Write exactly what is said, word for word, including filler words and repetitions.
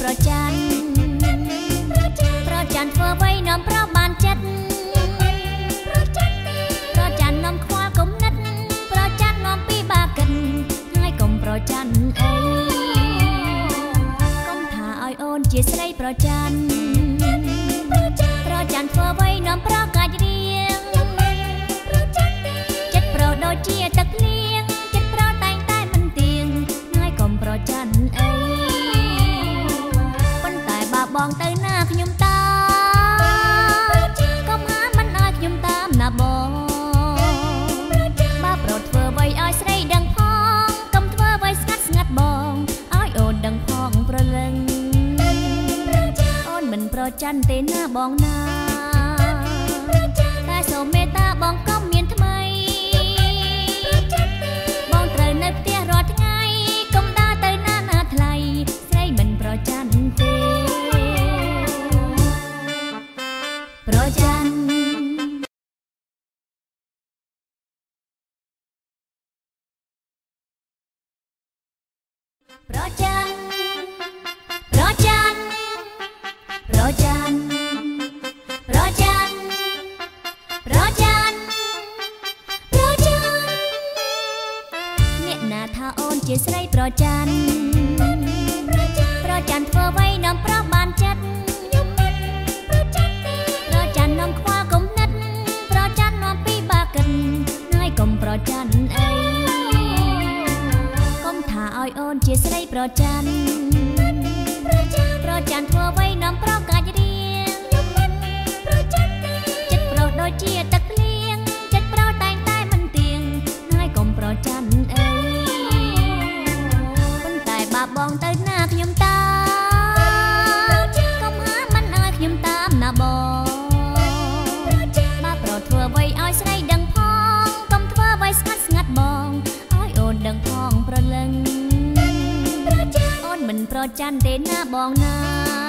ប្រច័នប្រច័នធ្វើអ្វីនាំប្របានចិត្តប្រច័ននាំខ្វល់គំនិតប្រច័ននាំពីបាកិនហើយកុំប្រច័នអីកុំថាឲ្យអូនជាស្រីប្រច័នប្រច័នធ្វើអ្វីនាំប្រកាច់រៀងចិត្តប្រដូចជាទឹកលៀងចិត្តប្រតែងតែមិនទៀងហើយកុំប្រច័នអីប៉ុន្តែបើបងទៅណាខ្ញុំតាកុំហាមិនឲ្យខ្ញុំតាមណាបងបើប្រត់ធ្វើអ្វីឲ្យស្រីដឹងផងកុំធ្វើអ្វីស្ងាត់ស្ងាត់បងឲ្យអូនដឹងផងប្រលឹងអូនមិនប្រច័នទេណាបងណាតែសូមមេត្តាបងកុំមានថ្មីបងត្រូវនៅផ្ទះរាល់ថ្ងៃកុំដើរទៅណាណាថ្លៃស្រីមិនប្រច័នទេប្រច័នប្រច័នប្រច័នប្រច័នប្រច័នប្រច័នប្រច័នអ្នកណាថាអូនជាស្រីប្រច័នប្រច័នធ្វើអ្វីនាំប្រុសបានចិត្តប្រច័ននាំខ្វល់គំនិតប្រច័ននាំពីបាកិនហើយកុំប្រច័នអីកុំថាឲ្យអូនជាស្រីប្រច័នប្រច័នធ្វើអ្វីនាំប្រកាច់រៀងចិត្តប្រុសដូចជាទឹកលៀងចិត្តប្រុសតែងតែមិនទៀងហើយកុំប្រច័នអីប៉ុន្តែបើបងទៅណាខ្ញុំតាកុំហាមិនឲ្យខ្ញុំតាមណាបងបើប្រត់ធ្វើអ្វីឲ្យស្រីដឹងផងកុំធ្វើអ្វីស្ងាត់ស្ងាត់បងឲ្យអូនដឹងផងប្រលឹងអូនមិនប្រច័នទេណាបងណា